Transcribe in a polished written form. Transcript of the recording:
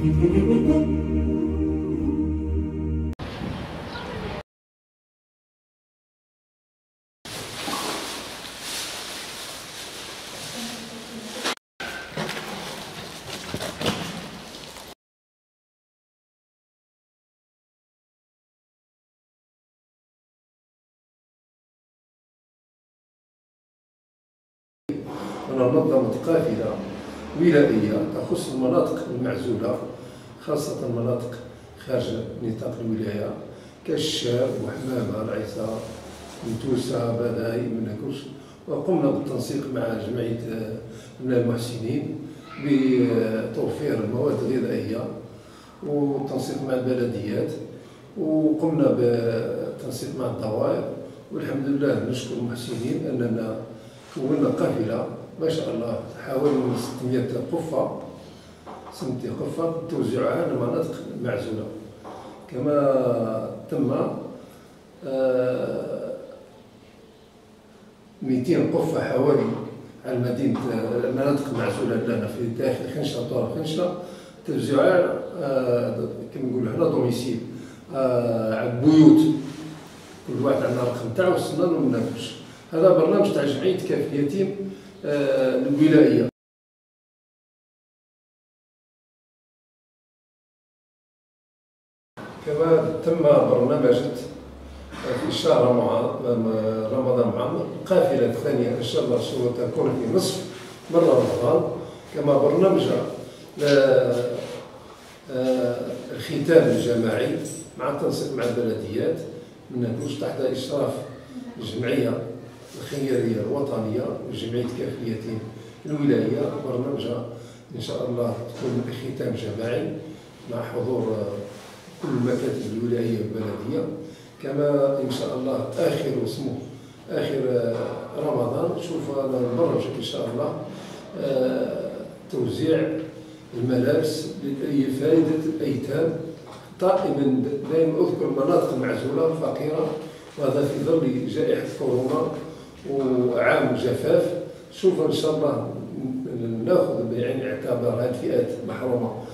أنا نظمت قافلة ولائية تخص المناطق المعزولة، خاصة المناطق خارج نطاق الولاية كالشاب وحمامة العيسى منتوسة بداي مناكوش. وقمنا بالتنسيق مع جمعية من المحسنين بتوفير المواد الغذائية والتنسيق مع البلديات، وقمنا بالتنسيق مع الدوائر. والحمد لله نشكر المحسنين أننا كونا قافلة ما شاء الله حوالي 600 قفة توزعها على المناطق المعزولة. كما تم 200 قفة حوالي على المناطق المعزولة لنا في داخل خنشة طرف خنشة، توزيعها كما نقولوا هنا دوميسيل على البيوت، كل واحد عندنا الرقم تاعو وصلنا له منافش. هذا برنامج تاع جمعية كافل اليتيم الولائية. كما تم برنامج في شهر رمضان معمر القافلة الثانية إن شاء الله سوف تكون في نصف من رمضان. كما برنامج الختام الجماعي مع التنسيق مع البلديات مناكوش تحت إشراف الجمعية الخيرية الوطنية وجمعية كافل اليتيم الولاية. برنامجها إن شاء الله تكون ختام جماعي مع حضور كل المكاتب الولاية والبلدية. كما إن شاء الله آخر رمضان نشوف نبرج إن شاء الله توزيع الملابس لفائدة الأيتام. دائما أذكر المناطق المعزولة الفقيرة، وهذا في ظل جائحة كورونا وعام جفاف. شوف إن شاء الله ناخذ بعين الاعتبار هذه الفئات المحرومة